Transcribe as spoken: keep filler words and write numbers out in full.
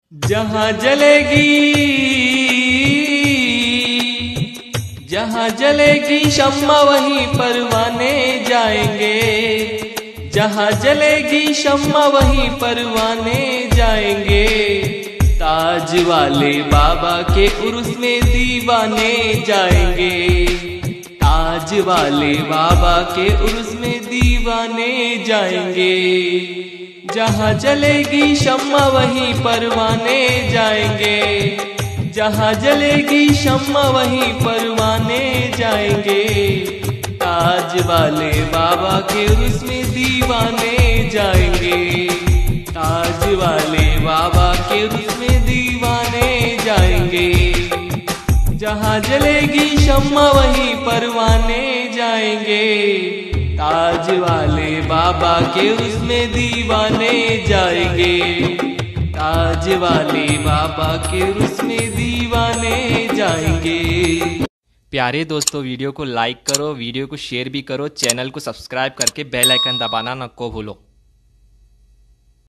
जहाँ जलेगी जहाँ जलेगी शम्मा वहीं परवाने जाएंगे। जहाँ जलेगी शम्मा वहीं परवाने जाएंगे। ताज वाले बाबा के उर्स में दीवाने जाएंगे। ताज वाले बाबा के उर्स में दीवाने जाएंगे। जहाँ जलेगी शम्मा वहीं परवाने जाएंगे। जहाँ जलेगी शम्मा वहीं परवाने जाएंगे। ताज वाले बाबा के उर्स में दीवाने जाएंगे। ताज वाले बाबा के उर्स में दीवाने जाएंगे। जहाँ जलेगी शम्मा वहीं परवाने जाएंगे। ताज वाले बाबा के उसमें दीवाने जाएंगे। ताज वाले बाबा के उसमें दीवाने जाएंगे। प्यारे दोस्तों, वीडियो को लाइक करो, वीडियो को शेयर भी करो, चैनल को सब्सक्राइब करके बेल आइकन दबाना न को भूलो।